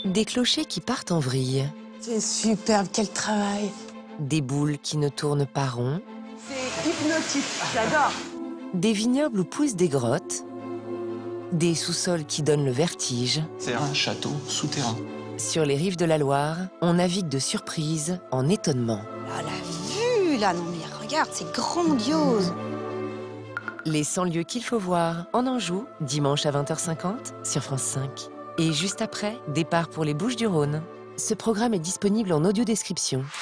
Des clochers qui partent en vrille. C'est superbe, quel travail. Des boules qui ne tournent pas rond. C'est hypnotique, j'adore. Des vignobles où poussent des grottes. Des sous-sols qui donnent le vertige. C'est un château souterrain. Sur les rives de la Loire, on navigue de surprise en étonnement. Ah, la vue, là, non mais regarde, c'est grandiose. Les 100 lieux qu'il faut voir en Anjou, dimanche à 20h50 sur France 5. Et juste après, départ pour les Bouches-du-Rhône. Ce programme est disponible en audio description.